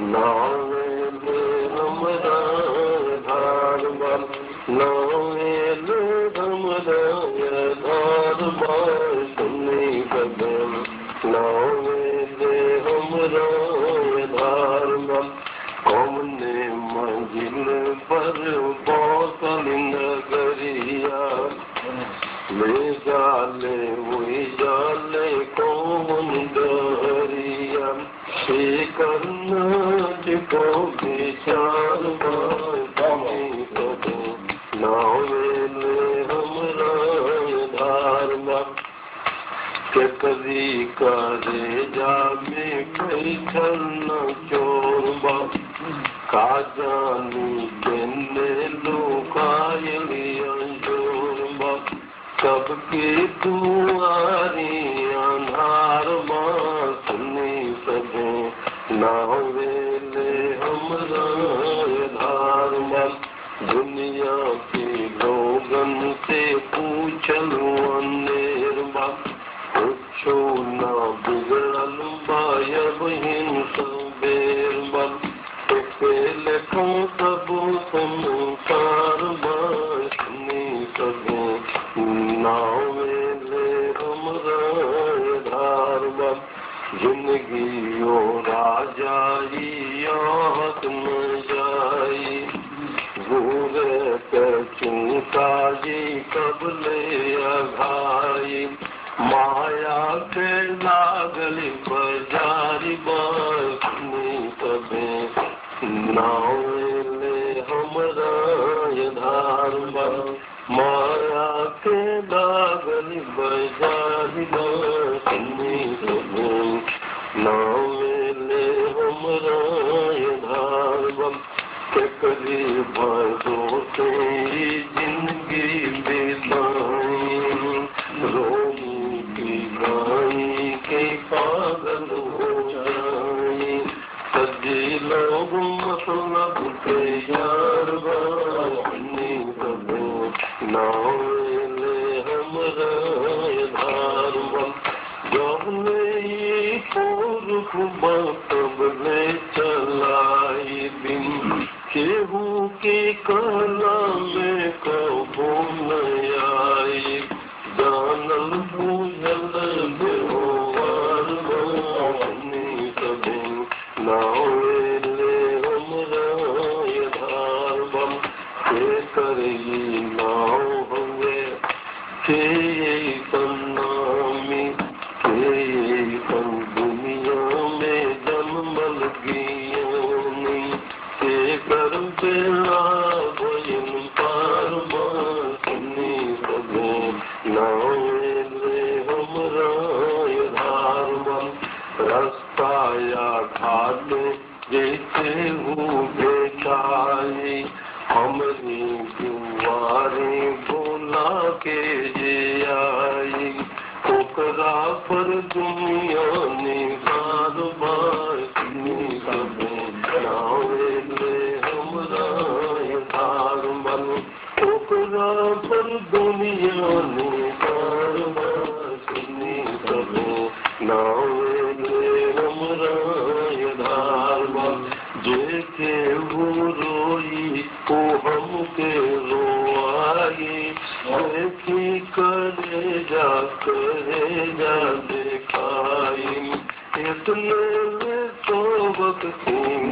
नावेले हमरा धारबल नावेले हमरा धारबल सुनी बदल नावेले हमरा धारबल कौने मंजिल पर पहुंचल नगरिया ले जाले वही जाले कौन डरिया करना को विचार नावेले हमरा धारमा के कदी करे जामे बैठल न चोरबा का जानी केने लोकायलिया जोरबा सबके दुआरी अन्हार सुनी सके नावेले हमरा धारबल दुनिया के लोगन से पूछलू अनेरबा पूछो ना बिगड़ल बायब हिंसा बेरबल लेखो सब संसार सुनी सके नावेले हमरा धारबल जिंदगी ओ राजाई याद न जाई भूले कर चिंता जी कबले अघाई माया के लागली बाजारी बासनी कबे नावेले हमरा धारबल माया के लागली बाजारी बासनी कबे नावेले हमरा धारबल करी बातों से जिंदगी बिताई रोनी की गाई के पागल हो जाए सजी लोग मतलब के यार बानी कबो नावेले हमरा धारबल जबले पूर्व बतबले चलाई दिन केहू के कला में कबो न आई जानल बूझल व्यवहार बानी कबे नावेले हमरा धारबल के करी नाव हुए के सन्नामी के दुनिया में जन्मल गियानी के कर बेड़ा भयन पार बासनी कबो नावेले हमरा धारबल रास्ता या घाट जैसे हूँ बेचाई हमरी दुआरे बोला के जे आई ओकरा पर दुनिया निगार बासनी कबो नावेले हमरा धारबल ओकरा पर दुनिया निगार बासनी कबो नावेले हमरा धारबल जेके वो रोई को हमके रोआई देखी करे जा दिखाई इतने में तो वक्त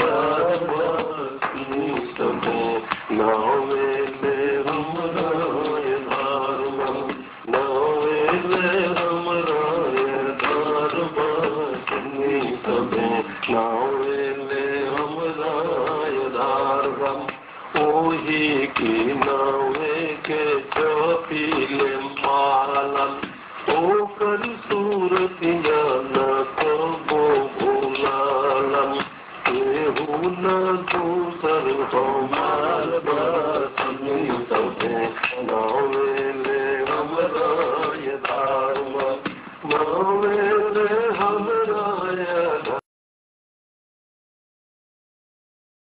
सबो नावेले हमरा धारबल नावेले हमरा धारबल सुनी सबो नावेले हमरा धारबल ओही की नावे के चपीले मालन ओकर सूरतिया न कबो भूलालन केहू न दूसर हमार बासनी सबो नावेले हमरा धारबल नावे